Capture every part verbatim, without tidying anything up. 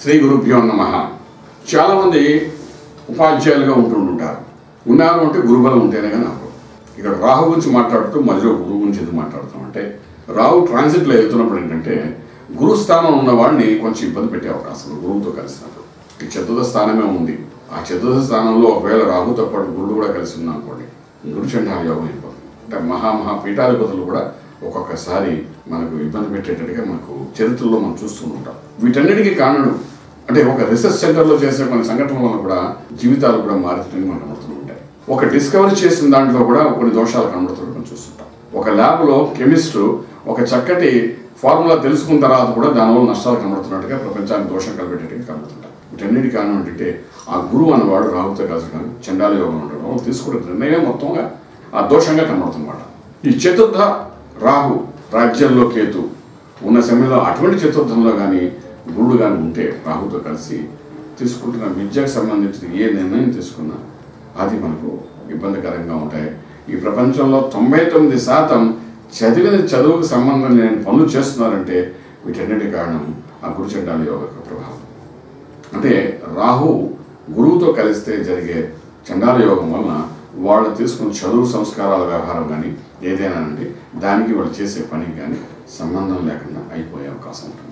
శ్రీ గురుభ్యో నమః. చాలామంది ఉపాధ్యాయులుగా ఉంటుంటారు. ఉన్నారు అంటే గురుబలం ఉంటేనే కానీ అప్పుడు ఇక్కడ రాహు గురించి మాట్లాడుతూ మధ్యలో గురువు గురించి ఎందుకు మాట్లాడుతాం అంటే, రాహు ట్రాన్సిట్లో వెళ్తున్నప్పుడు ఏంటంటే గురుస్థానం ఉన్న వాడిని కొంచెం ఇబ్బంది పెట్టే అవకాశం గురువుతో కలిసినప్పుడు. ఈ చతుర్థ స్థానమే ఉంది. ఆ చతుర్థ స్థానంలో ఒకవేళ రాహుతో పాటు గురుడు కూడా కలిసి ఉన్నా అనుకోండి, గురు చండాల యోగం అయిపోతుంది. అంటే మహామహా పీఠాధిపతులు కూడా ఒక్కొక్కసారి మనకు ఇబ్బంది పెట్టేటట్టుగా మనకు చరిత్రలో మనం చూస్తూ ఉంటాం. వీటన్నిటికీ కారణం అంటే ఒక రీసెర్చ్ సెంటర్లో చేసే కొన్ని సంఘటనల వల్ల కూడా జీవితాలు కూడా మారుతుందని మనం కనబడుతూ ఉంటాయి. ఒక డిస్కవరీ చేసిన దాంట్లో కూడా కొన్ని దోషాలు కనబడుతుంటే మనం చూస్తుంటాం. ఒక ల్యాబ్లో కెమిస్టు ఒక చక్కటి ఫార్ములా తెలుసుకున్న తర్వాత కూడా దానివల్ల నష్టాలు కనబడుతున్నట్టుగా ప్రపంచానికి దోషం కలిపేటట్టుగా కనబడుతుంటాం. వీటన్నిటి కారణం ఏంటంటే ఆ గురువు అనేవాడు రాహుతో కలిసి చండాల యోగం ఉండడం తీసుకునే నిర్ణయం మొత్తంగా ఆ దోషంగా కనబడుతున్నమాట. ఈ చతుర్థ రాహు రాజ్యంలో కేతు ఉన్న సమయంలో అటువంటి చతుర్థంలో కానీ గురుడు కానీ ఉంటే రాహుతో కలిసి తీసుకుంటున్న విద్యకు సంబంధించిన ఏ నిర్ణయం తీసుకున్నా అది మనకు ఇబ్బందికరంగా ఉంటాయి. ఈ ప్రపంచంలో తొంభై తొమ్మిది శాతం చదివిన చదువుకు సంబంధం లేని పనులు చేస్తున్నారంటే వీటన్నిటి కారణం ఆ గురు చండాల యోగ ప్రభావం. అంటే రాహు గురువుతో కలిస్తే జరిగే చండాల యోగం వలన వాళ్ళు తీసుకున్న చదువు సంస్కారాల వ్యవహారం కానీ ఏదైనా అంటే దానికి వాళ్ళు చేసే పనికి కానీ సంబంధం లేకుండా అయిపోయే అవకాశం ఉంటుంది.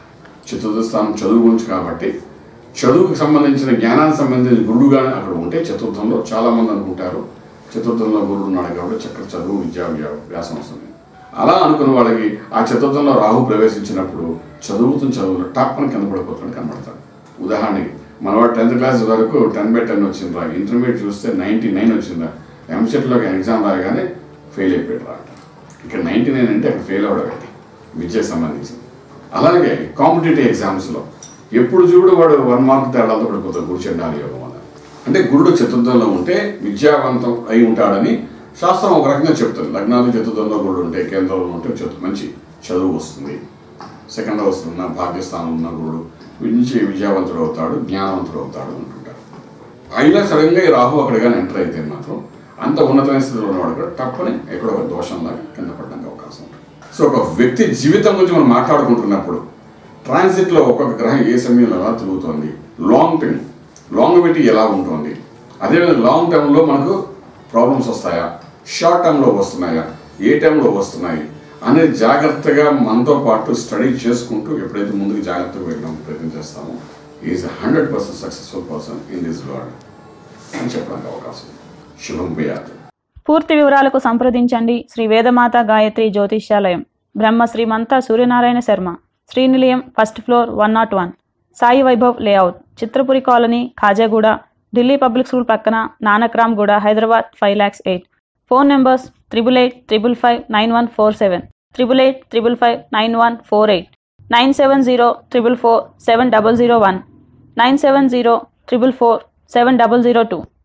చతుర్థ స్థానం చదువు గురించి కాబట్టి చదువుకు సంబంధించిన జ్ఞానానికి సంబంధించిన గురుడు కానీ అక్కడ ఉంటే చతుర్థంలో చాలామంది అనుకుంటారు చతుర్థంలో గురుడు ఉన్నాడు కాబట్టి చక్కటి చదువు విద్యా వ్యాసం వస్తుంది. అలా అనుకున్న వాళ్ళకి ఆ చతుర్థంలో రాహు ప్రవేశించినప్పుడు చదువుతున్న చదువులో టాప్ అని కింద పడిపోతున్నట్టు కనబడతాడు. ఉదాహరణకి మనవాడు టెన్త్ క్లాస్ వరకు టెన్ బై టెన్ వచ్చిందా, ఇంటర్మీడియట్ చూస్తే నైంటీ నైన్ వచ్చిందా, ఎంసెట్లోకి ఎగ్జామ్ రాగానే ఫెయిల్ అయిపోయాడు రా. ఇక్కడ నైంటీ నైన్ అంటే అక్కడ ఫెయిల్ అవ్వడం విద్యకు సంబంధించింది. అలాగే కాంపిటేటివ్ ఎగ్జామ్స్లో ఎప్పుడు చూడు వాడు వన్ మార్క్ తేడాలతో పడిపోతాడు గురు చండాల యోగం వల్ల. అంటే గురుడు చతుర్థంలో ఉంటే విద్యావంతం అయి ఉంటాడని శాస్త్రం ఒక రకంగా చెప్తుంది. లగ్నాలు చతుర్థంలో గురుడు ఉంటే కేంద్రంలో ఉంటే మంచి చదువు వస్తుంది. సెకండ్ హౌస్ ఉన్న భాగ్యస్థానం ఉన్న గురుడు నుంచి విద్యావంతుడు అవుతాడు, జ్ఞానవంతుడు అవుతాడు అంటుంటారు. అయినా సడన్గా ఈ రాహు అక్కడ కానీ ఎంటర్ అయితే మాత్రం అంత ఉన్నతమైన స్థితిలో ఉన్నవాడు కూడా తప్పని ఎక్కడో ఒక దోషంలాగా కింద పడడానికి అవకాశం ఉంటుంది. సో ఒక వ్యక్తి జీవితం గురించి మనం మాట్లాడుకుంటున్నప్పుడు ట్రాన్సిట్లో ఒక్కొక్క గ్రహం ఏ సమయంలో ఎలా తిరుగుతోంది, లాంగ్ టైం లాంగివిటీ ఎలా ఉంటుంది, అదేవిధంగా లాంగ్ టర్మ్లో మనకు ప్రాబ్లమ్స్ వస్తాయా, షార్ట్ టర్మ్లో వస్తున్నాయా, ఏ టైంలో వస్తున్నాయి అనేది జాగ్రత్తగా మనతో పాటు స్టడీ చేసుకుంటూ ఎప్పుడైతే ముందుకు జాగ్రత్తగా వెళ్ళడానికి ప్రయత్నం చేస్తామో is hundred percent successful person in this world అని చెప్పడానికి అవకాశం. శుభం భయాత్. పూర్తి వివరాలకు సంప్రదించండి శ్రీ వేదమాత గాయత్రి జ్యోతిష్యాలయం, Brahma Srimantha Suryanarayana Sharma, Srinilayam, first floor, one not one, Sai Vaibhav layout, Chitrapuri colony, Khajaguda, Delhi public school పక్కన, Nanakramguda, Hyderabad five lakhs eight. Phone numbers triple eight triple five nine one four seven, triple eight triple five nine one four eight, nine seven zero triple four seven double zero one, nine seven zero triple four seven double zero two.